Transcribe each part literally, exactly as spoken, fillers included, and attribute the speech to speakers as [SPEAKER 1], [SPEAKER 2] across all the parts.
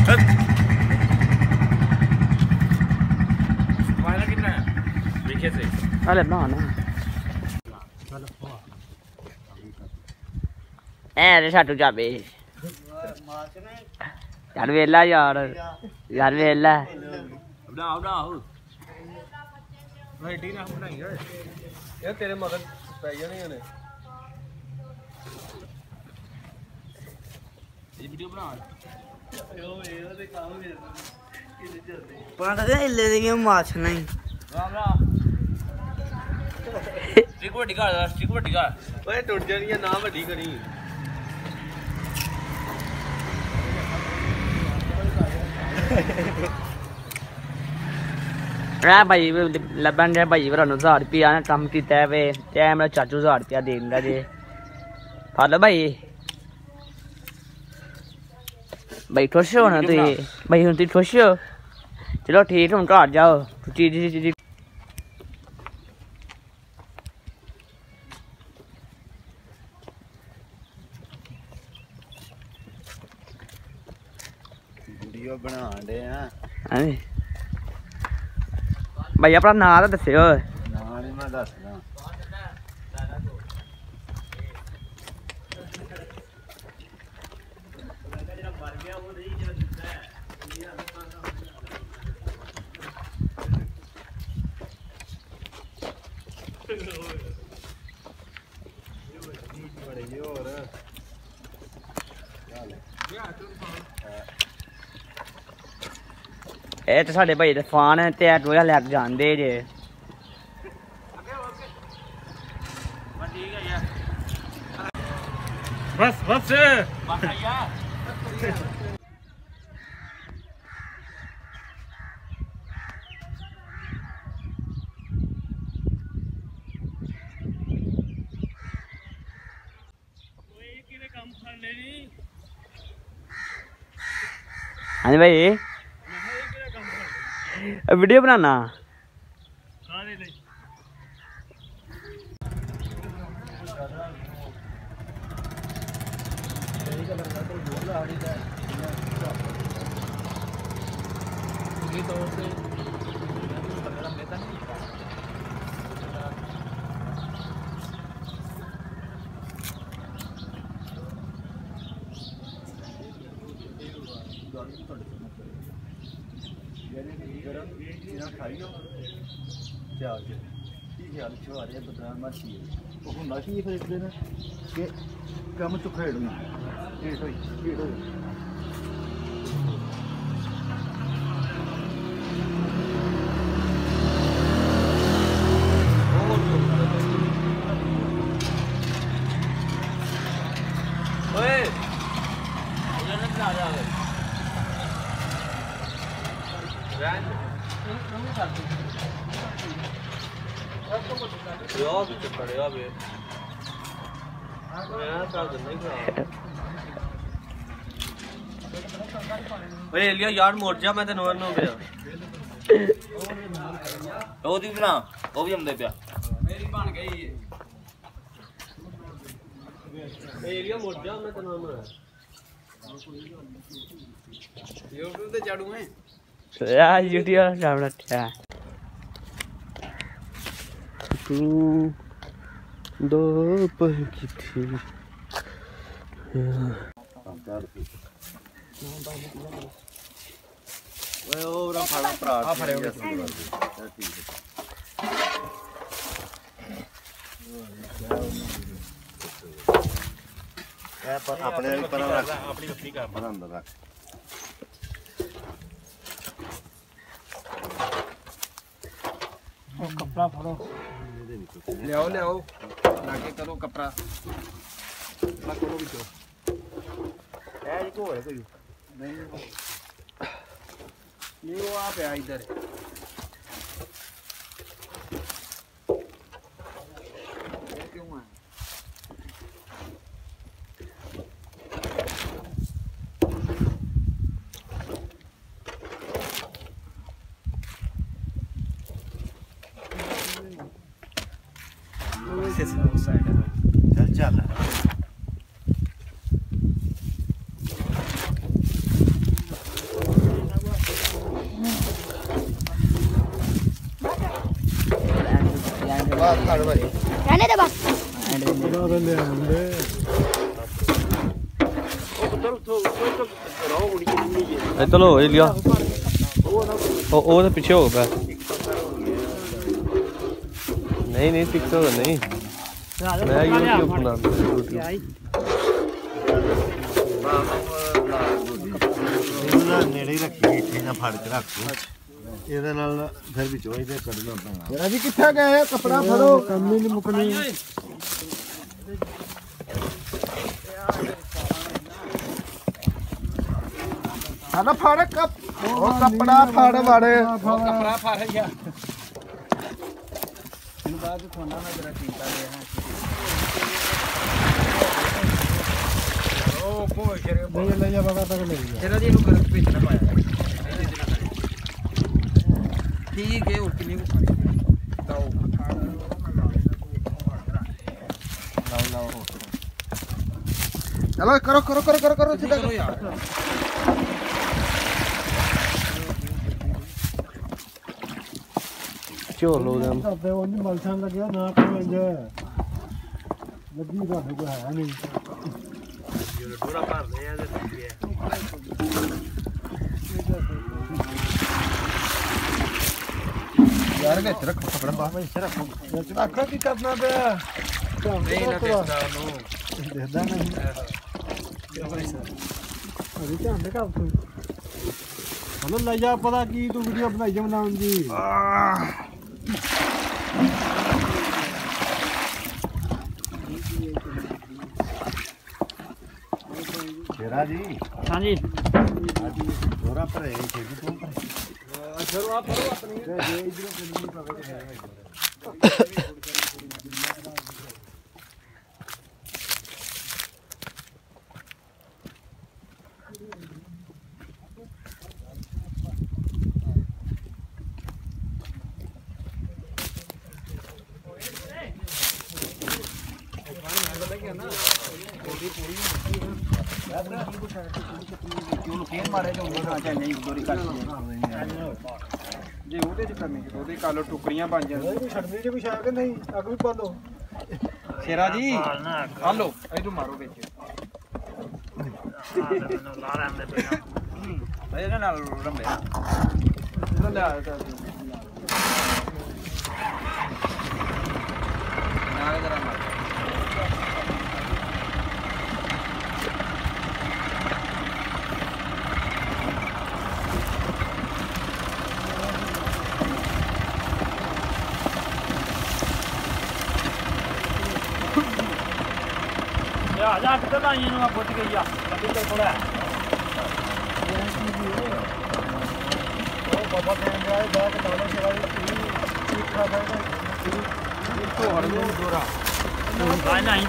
[SPEAKER 1] वाला कितना है देखे से
[SPEAKER 2] अरे बनाना ए रे साटू जाबे यार वेला यार यार वेला
[SPEAKER 1] बनाओ बनाओ भाई ठीक ना बनाई यार यार तेरे मगन पै जाने ने ये वीडियो बना यो ये ते काम मेरे किले चलदे
[SPEAKER 3] पता है इल्ले दी माछ नहीं
[SPEAKER 1] राम राम स्टिक वड्डी का स्टिक वड्डी का ओए टूट जानी है ना वड्डी करी
[SPEAKER 2] रा भाई लबन रे भाई भरा नु हजार रुपया ने काम कीता है वे ते मेरा चाचू हजार रुपया देंदा जे हेलो भाई भाई खुश हो ना तू भाई हुन तू खुश हो चलो ठीक हुन घर जाओ चीज चीज
[SPEAKER 4] वीडियो बना दे हैं
[SPEAKER 2] हां भाई अपना नाम तो दस्सियो
[SPEAKER 4] नाम नहीं मैं दसदा
[SPEAKER 2] ए तो साडे भाई दे फान है ते टोया लैक जांदे जे
[SPEAKER 1] बस बस
[SPEAKER 2] हाँ जी भाई वीडियो बनाना
[SPEAKER 4] कम चुप हेड़ हुई हेठ हुई हेठ हुई
[SPEAKER 1] ओए ये ना बना जा रैन यो भी तो पड़े अबे मैं का नहीं कर ओए लिया यार मोड़ जा मैं तेन नो गया ओ दी बना ओ भी हमदे पिया मेरी बन गई ये एरिया मोड़ जा मैं तेन नो YouTube ਤੇ ਚਾੜੂ ਮੈਂ
[SPEAKER 2] ਯਾ YouTube ਸਾਹਮਣੇ ਟਿਆ ਤੂੰ ਦੋ ਪਰ ਕਿੱਥੇ
[SPEAKER 4] ਓਏ ਉਹ ਰਾਂ ਫੜਾ ਭਰਾ ਆ ਫੜਿਓ ਠੀਕ ਹੈ ਪਰ ਆਪਣੇ ਵਾਲੀ ਪਰ ਰੱਖ ਆਪਣੀ ਵੱਖਰੀ ਕਰ ਪਰ ਅੰਦਰ ਰੱਖ
[SPEAKER 3] ਉਹ ਕਪੜਾ ਫੜੋ
[SPEAKER 1] ਲਿਆਓ ਲਿਆਓ ਲਾ ਕੇ ਕਰੋ ਕਪੜਾ ਲਾ ਕਰੋ ਵਿੱਚੋਂ
[SPEAKER 4] ਇਹ ਜੀ ਕੋਲ ਕੋਈ
[SPEAKER 1] ਨਹੀਂ ਇਹ ਉਹ ਆ ਪਿਆ ਇੱਧਰ ਇਹ ਕਿਉਂ ਆ
[SPEAKER 4] चल चल ਬਾਤ ਖੜ ਭਾਈ
[SPEAKER 5] रहने दे बस
[SPEAKER 6] ਇਹ ਚਲੋ ਇਹ ਲਿਆ ਉਹ ਉਹਦੇ ਪਿੱਛੇ ਹੋ ਗਿਆ ਨਹੀਂ ਨਹੀਂ ਟਿਕਟੋ ਨਹੀਂ ਮੈਂ YouTube ਬਣਾਉਂਦਾ
[SPEAKER 4] ਇਹਨਾਂ ਨੇੜੇ ਰੱਖੀ ਇੱਥੇ ਨਾ ਫੜ ਕੇ ਰੱਖ ਇਹਦੇ ਨਾਲ ਫਿਰ ਵਿੱਚੋਂ ਇਹਦੇ ਕੱਢਣਾ ਪੈਣਾ ਯਾਰ ਜੀ ਕਿੱਥੇ ਗਏ ਕੱਪੜਾ ਫੜੋ ਕੰਮ ਹੀ ਨਹੀਂ ਮੁੱਕਣੀ ਸਾਡਾ ਫੜ ਕੱਪ ਉਹ ਕੱਪੜਾ ਫੜ ਵੜੇ
[SPEAKER 1] ਕੱਪੜਾ ਫੜ ਗਿਆ ਇਹਨੂੰ ਬਾਅਦ ਥੋੜਾ ਮੈਂ ਜਰਾ ਚਿੰਤਾ ਲਿਆ ਉਹ ਕੋਈ ਸ਼ਰੇ
[SPEAKER 4] ਨਹੀਂ ਲੈ ਜਾ ਬਾਬਾ ਤੱਕ ਲੈ ਜਾ
[SPEAKER 1] ਤੇਰਾ ਜੀ ਇਹਨੂੰ ਗਰਮ ਭੇਜਣਾ ਪਾਇਆ ਠੀਕ ਹੈ ਹੋਰ ਕਿੰਨੀ ਕੁ ਖਾਣੀ ਤਾਓ ਲਾਓ ਲਾਓ
[SPEAKER 4] ਚਲੋ ਕਰੋ ਕਰੋ ਕਰੋ ਕਰੋ ਕਰੋ ਸਿੱਧਾ
[SPEAKER 1] ਕਰੋ ਯਾਰ
[SPEAKER 6] ਝੋਲੋ ਦੇ
[SPEAKER 4] ਕਰਦੇ ਉਹ ਨਹੀਂ ਮਲਛਾਂ ਲੱਗਿਆ ਨਾ ਕੋਈ ਇੰਜ ਲੱਗੀ ਰੱਖ ਕੋ ਹੈ ਨਹੀਂ
[SPEAKER 6] ਡੋਰਾ ਭਰਦੇ ਆ ਤੇ
[SPEAKER 4] ਯਾਰ ਵਿੱਚ ਰੱਖੋ ਕੱਪੜਾ ਬਾਹਰ ਵਿੱਚ ਰੱਖੋ ਵਿੱਚ ਰੱਖੋ ਕੀ ਕਰਨਾ ਪਿਆ
[SPEAKER 1] ਨਹੀਂ ਨਾ ਦੇਖਦਾ ਨੂੰ
[SPEAKER 4] ਦੇਖਦਾ ਨਹੀਂ ਅਰੇ ਧਿਆਨ ਦੇ ਕੰਮ ਤੂੰ ਹਲੋ ਲੈ ਜਾ ਪਤਾ ਕੀ ਤੂੰ ਵੀਡੀਓ ਬਣਾਈ ਜਾ ਬਣਾਉਣ ਦੀ ਸ਼ੇਰਾ ਜੀ
[SPEAKER 2] ਹਾਂਜੀ
[SPEAKER 4] ਥੋੜਾ ਭਰੇ ਛੇਤੀ ਤੂੰ ਭਰੇ ਚਲੋ ਆ ਫੜੋ ਆਪਣੀ ਜੇ ਇਧਰੋਂ ਕਿੰਨੀ ਪਵੇ ਹੈ
[SPEAKER 1] ਉਹਨੂੰ ਫੇਰ ਮਾਰੇ ਜਾਂ ਉਹਨਾਂ ਚਾਹ ਨਹੀਂ ਦੋਰੀ ਕੱਟ ਜੇ ਉਹਦੇ ਚ ਕਰਨੀ ਉਹਦੇ ਕਾਲੋ ਟੁਕੜੀਆਂ ਬਣ ਜਾਂਦੀਆਂ
[SPEAKER 4] ਛੱਡਣੀ ਜੇ ਕੁਛ ਆ ਕੇ ਨਹੀਂ ਅੱਗ ਵੀ ਪਾ ਦੋ
[SPEAKER 1] ਸ਼ੇਰਾ ਜੀ ਆ ਲੋ ਇਹਨੂੰ ਮਾਰੋ ਵਿੱਚ ਇਹਦੇ ਨਾਲ ਰੰਬੇ ਇਹਨੂੰ ਲਿਆ ਤਾ ਨਾਲ ਜਰਾ ਮਾਰ
[SPEAKER 2] ਆ ਜਾ ਕਿੱਥੇ ਲਾਈਆਂ ਨੂੰ ਆ ਪੁੱਟ ਗਈ ਆ ਲੱਗੀ ਤੇ ਥੋੜਾ
[SPEAKER 4] ਉਹ ਬਾਬਾ ਕਹਿੰਦਾ ਹੈ ਬਾਅਦ ਡਾਲਰ ਸ਼ੇਰਾ ਦੀ ਠੀਕ ਖਾ ਬੈਠਾ
[SPEAKER 1] ਤੋਂ ਹੜ ਨੂੰ ਦੋਰਾ
[SPEAKER 2] ਨਹੀਂ ਨਹੀਂ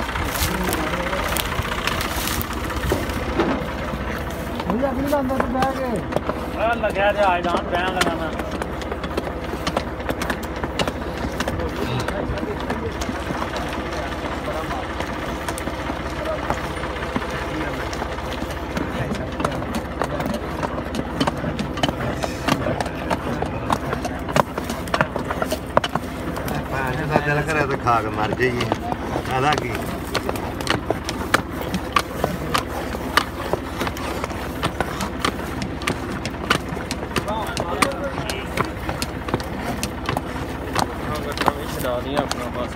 [SPEAKER 4] ਉਹ ਅਗਲੀ ਦਾ ਅੰਦਰ ਬਹਿ ਕੇ
[SPEAKER 2] ਆ ਲੱਗਿਆ ਤੇ ਆ ਜਾਣ ਬਹਿਣ ਲਗਾ ਮੈਂ
[SPEAKER 4] ਦਿਲ ਕਰਿਆ ਤਾਂ ਖਾ ਕੇ ਮਰ ਜਾਈਏ ਆਦਾ ਕੀ
[SPEAKER 6] ਆਪਣਾ ਬਸ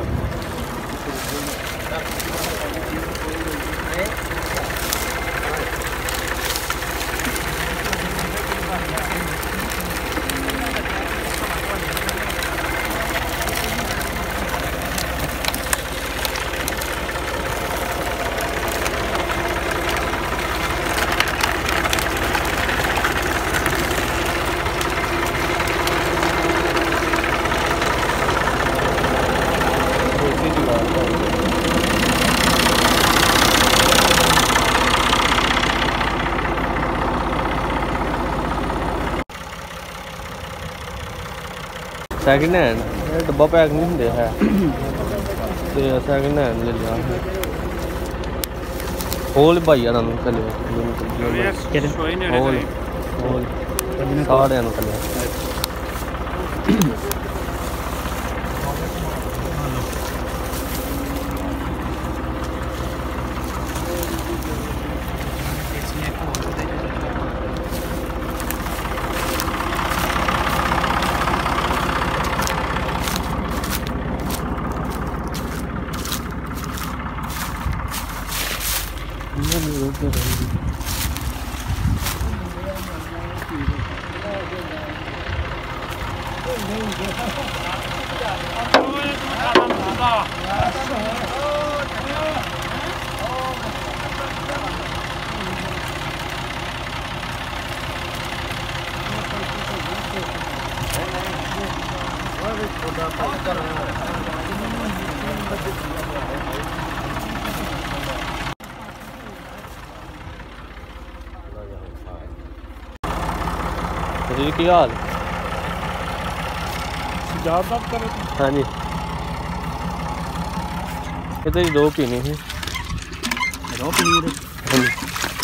[SPEAKER 6] ਸੈਕਿੰਡ ਹੈਂਡ ਇਹ ਡੱਬਾ ਪੈਕ ਨਹੀਂ ਹੁੰਦੇ ਹੈ ਤੇ ਸੈਕਿੰਡ ਹੈਂਡ ਲੈ ਲਿਆ ਹੋਲ ਭਾਈਆ ਨੂੰ ਕੱਲੇ ਹੋਲ ਹੋਲ ਸਾਰਿਆਂ ਨੂੰ ਕੱਲੇ जी की हाल हाँ जी ये तो दो पीनी है दो पीनी हाँ जी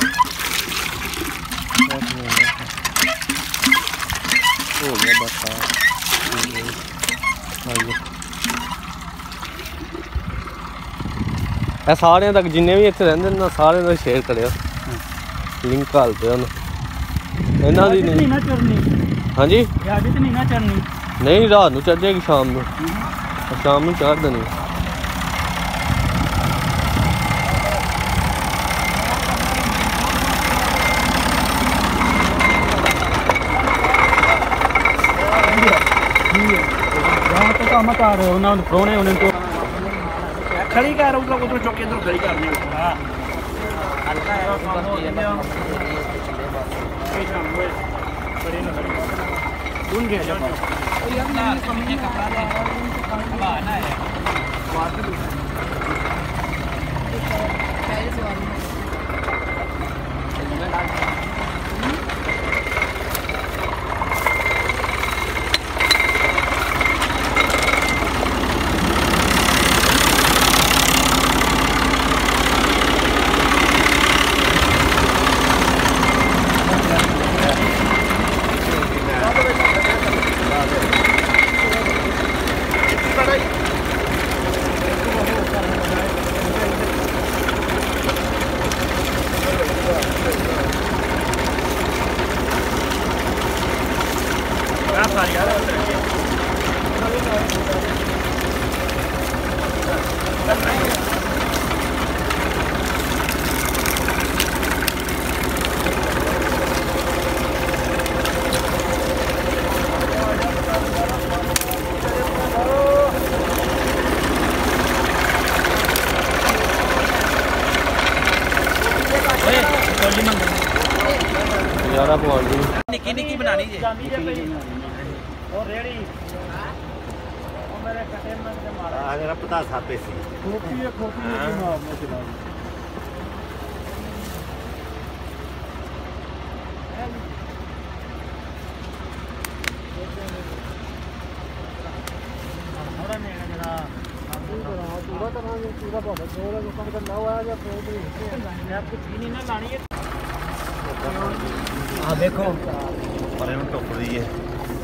[SPEAKER 6] हो गया बस हाँ सारे तक जिन्ने भी इतने रहते ना सारे का शेयर करो लिंक घाल दो इन्हों की नहीं हाँ जी नहीं रात को चढ़ जाएगी शाम को शाम को चढ़ देनी
[SPEAKER 2] मत आ रहे उन्होंने प्रोने उन्हें तो
[SPEAKER 1] खड़ी कर रहा हूँ उधर चौके इधर खड़ी करनी हां कौन गया जब कपड़ा ले आना है
[SPEAKER 6] यार आप और
[SPEAKER 1] निकी निकी बनानी है
[SPEAKER 4] और रेडी और मेरे कटे में से मारा अगर पता सापे सी खोपी है खोपी है मारने के बाद थोड़ा नहीं है जरा पूरा तरह ये पूरा बहुत जोर है उसका मतलब ना हुआ या कोई मैं आपको चीनी ना लानी है
[SPEAKER 2] हाँ देखो
[SPEAKER 4] पर इन टोप रही है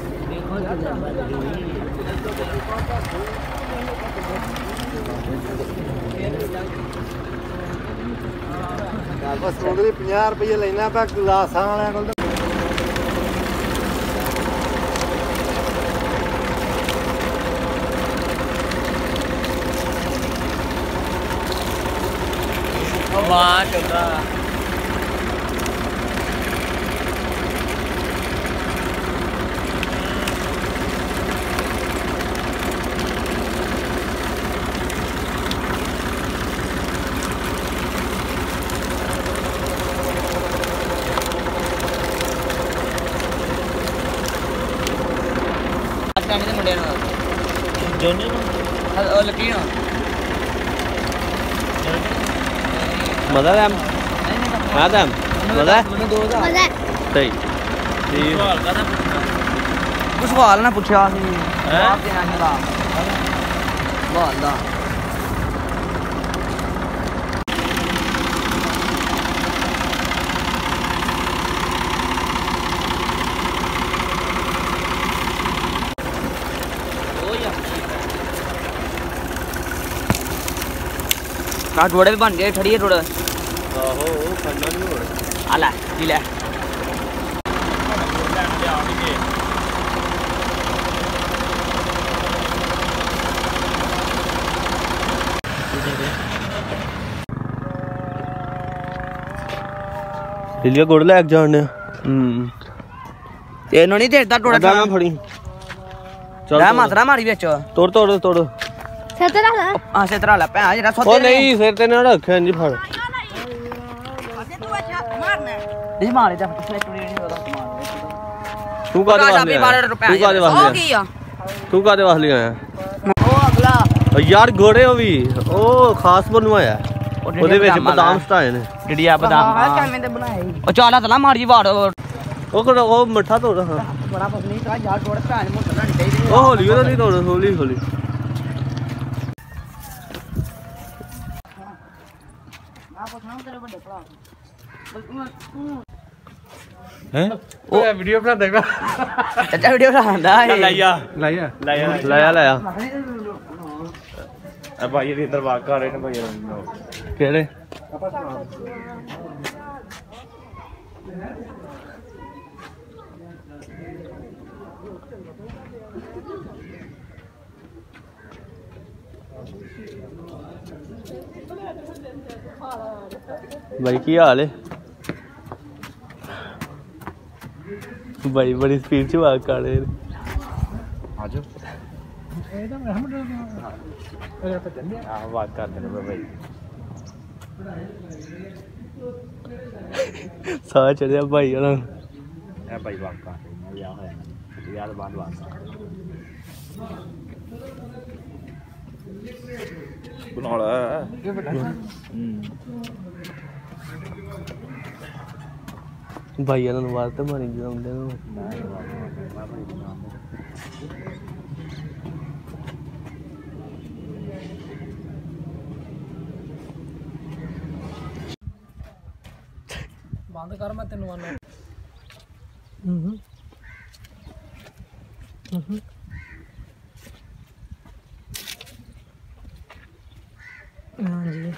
[SPEAKER 4] बस उधर पचास रुपये लेना पे गिलासा वाले को
[SPEAKER 2] वाह चंगा मुंडे जोने लकी
[SPEAKER 6] मजा है मजा मजा सही
[SPEAKER 2] कुछ सवाल ना पूछा जवाब देना चला सवाल दा का थोड़े भी बन गए ठड़ी है थोड़ा
[SPEAKER 6] आहो खंडा नहीं हो रहा
[SPEAKER 2] आला जी ले
[SPEAKER 6] लिया गुड़ लैक जाने
[SPEAKER 2] हम्म तेनों नहीं देता टोड़ा
[SPEAKER 6] दाना फड़ी चल
[SPEAKER 2] ला मात्रा मारी बेच
[SPEAKER 6] तोड़ तोड़ तोड़
[SPEAKER 3] सेतरा ला
[SPEAKER 2] हां सेतरा ला पे जेड़ा
[SPEAKER 6] ओ नहीं सिर ते ना रखे जी फड़
[SPEAKER 2] नहीं मारे जा पिछले टुड़ी नहीं होता
[SPEAKER 6] तू कादे वाले तू कादे वाले
[SPEAKER 2] हो गया
[SPEAKER 6] तू कादे वाले आया
[SPEAKER 2] ओ अगला
[SPEAKER 6] यार घोड़े हो भी ओ खास बनवाया ਉਹਦੇ ਵਿੱਚ ਬਦਾਮ ਸਟਾਏ ਨੇ
[SPEAKER 2] ਡਿੜੀਆ ਬਦਾਮ
[SPEAKER 3] ਹਾਂ ਕਿਵੇਂ ਤੇ ਬਣਾਏ
[SPEAKER 2] ਉਹ ਚਾਲਾ ਤਲਾ ਮਾਰੀ ਵਾੜ ਉਹ
[SPEAKER 6] ਉਹ ਕੋਲ ਉਹ ਮੱਠਾ ਤੋੜ ਹਾਂ
[SPEAKER 2] ਬੜਾ ਪਸੰਦ ਕਾ ਯਾਰ ਤੋੜ ਭੈਣ ਮੋਟਾ ਨਾ ਡੇ
[SPEAKER 6] ਉਹ ਹੌਲੀ ਉਹਦਾ ਨਹੀਂ ਤੋੜ ਹੌਲੀ ਹੌਲੀ
[SPEAKER 3] ਆ ਪੁੱਛਣਾ ਤੇਰੇ ਵੱਡੇ ਭਰਾ
[SPEAKER 6] ਹੈ
[SPEAKER 1] ਉਹ ਵੀਡੀਓ ਬਣਾ ਦੇਗਾ
[SPEAKER 2] ਚਾਚਾ ਵੀਡੀਓ ਬਣਾਉਂਦਾ ਏ
[SPEAKER 6] ਲਾਇਆ
[SPEAKER 1] ਲਾਇਆ
[SPEAKER 6] ਲਾਇਆ ਲਾਇਆ ਲਾਇਆ
[SPEAKER 4] ਆ ਭਾਈ ਦੇ ਅੰਦਰ ਵਾਕ ਕਰ ਰਹੇ ਨੇ ਭਾਈ
[SPEAKER 6] ਕਿਹੜੇ भाई की हाल है भाई बड़ी स्पीड से वाक कर रहे
[SPEAKER 1] ਆਜੋ
[SPEAKER 4] ਆਹ ਵਾਕ ਕਰਦੇ ਨੇ ਭਾਈ
[SPEAKER 6] ਸਾਹ ਚੜਿਆ ਭਾਈ ਉਹਨਾਂ
[SPEAKER 4] ਇਹ ਭਾਈ ਵਾਕ ਕਰ ਰਹੇ ਨੇ ਵਿਆਹ ਹੋਇਆ ਨਾ ਯਾਰ ਬਾਅਦ ਵਾਕ ਬਣਾ ਲਾ
[SPEAKER 6] ਭਾਈ ਉਹਨਾਂ ਨੂੰ ਵਾਰ ਤੇ ਮਾਰੀ ਜਾਂਦੇ ਨੂੰ
[SPEAKER 3] ਬੰਦ ਕਰ ਮੈਂ ਤੈਨੂੰ ਆਣਾ ਹੂੰ ਹੂੰ ਹੂੰ ਹਾਂਜੀ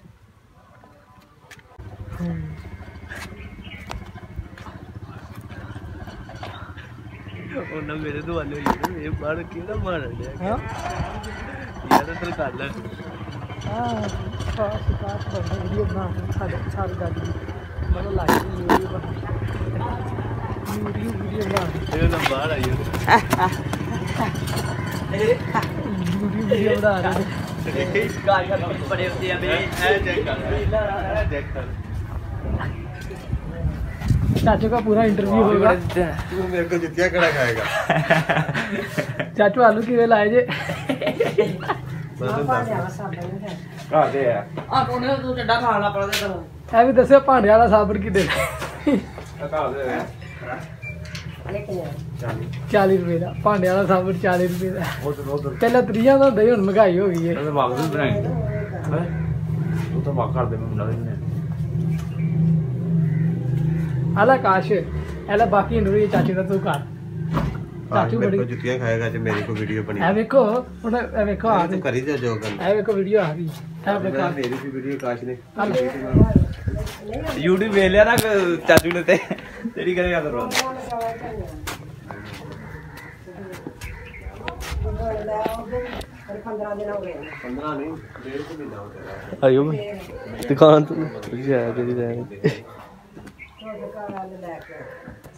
[SPEAKER 6] ਉਹਨਾਂ ਮੇਰੇ ਤੋਂ ਵਾਲੇ ਹੋਈ ਇਹ ਬਾਹਰ ਕਿਹੜਾ ਮਾਰਨ ਡਿਆ
[SPEAKER 3] ਹਾਂ
[SPEAKER 6] ਯਾਰ ਤੇਰੇ ਕਰ ਲੈ
[SPEAKER 3] ਹਾਂ ਖਾਸ ਖਾਸ ਬੰਦੇ ਵੀਡੀਓ ਬਣਾ ਕੇ ਸਾਡੇ ਸਾਰੀ ਗੱਲ ਦੀ ਮਤਲਬ ਲਾਈਵ ਵੀਡੀਓ ਬਣਾ ਵੀਡੀਓ ਵੀਡੀਓ ਬਣਾ
[SPEAKER 6] ਇਹ ਨਾ ਬਾਹਰ ਆਈ
[SPEAKER 3] ਵੀਡੀਓ ਵੀਡੀਓ ਬਣਾ ਰਹੇ
[SPEAKER 2] ਗਾਲ ਗਾਲ ਬੜੇ ਹੁੰਦੇ ਆ ਮੇਰੇ
[SPEAKER 6] ਇਹ ਚੈੱਕ ਕਰ ਇਹ ਚੈੱਕ ਕਰ
[SPEAKER 3] चाचू का पूरा इंटरव्यू होगा
[SPEAKER 4] तू मेरे को जितिया कड़ा खाएगा
[SPEAKER 3] चाचू आलू किवे लाए जे
[SPEAKER 4] कहा दे यार
[SPEAKER 2] ਆ ਕੋਨੇ ਤੂੰ ਚੱਡਾ ਖਾਣਾ ਪੜਦੇ ਤੈਨੂੰ
[SPEAKER 3] ਇਹ ਵੀ ਦੱਸਿਓ ਭਾਂਡੇ ਵਾਲਾ ਸਾਬਣ ਕਿੰਨੇ ਦਾ
[SPEAKER 4] कहा दे यार
[SPEAKER 3] चालीस रुपए ਦਾ ਭਾਂਡੇ ਵਾਲਾ ਸਾਬਣ चालीस रुपए ਦਾ
[SPEAKER 4] उधर उधर
[SPEAKER 3] ਪਹਿਲਾਂ ਤੀਆਂ ਦਾ ਹੁੰਦਾ ਸੀ ਹੁਣ ਮਹਿੰਗਾਈ ਹੋ ਗਈ ਹੈ
[SPEAKER 4] मैं वाक भी बनाएंगे हैं तू तो वाक कर दे मैं बना देने
[SPEAKER 3] ਆਲਾ ਕਾਸ਼ ਇਹਲਾ ਬਾਕੀ ਇੰਟਰਵਿਊ ਚਾਚੂ ਦਾ ਤੂੰ ਕਰ ਚਾਚੂ ਬੜੀ
[SPEAKER 4] जुतिया खाएगा जो मेरी को वीडियो बनी
[SPEAKER 3] ਇਹ ਵੇਖੋ ਹੁਣ ਇਹ ਵੇਖੋ ਆ
[SPEAKER 4] तू करी जा जो करना
[SPEAKER 3] ਇਹ ਵੇਖੋ ਵੀਡੀਓ ਆ ਗਈ ਇਹ ਵੇਖੋ
[SPEAKER 4] मेरी भी वीडियो काश ने
[SPEAKER 6] YouTube ਵੇਖ ਲਿਆ ਨਾ ਚਾਚੂ ਨੇ ਤੇ ਤੇਰੀ ਕਰੇਗਾ ਕਰਵਾ
[SPEAKER 4] पंद्रह नहीं डेढ़ सौ महीना हो गया
[SPEAKER 6] ਆਇਓ ਦੁਕਾਨ ਤੋਂ ਜਾਇਆ ਤੇਰੀ ਰਹਿ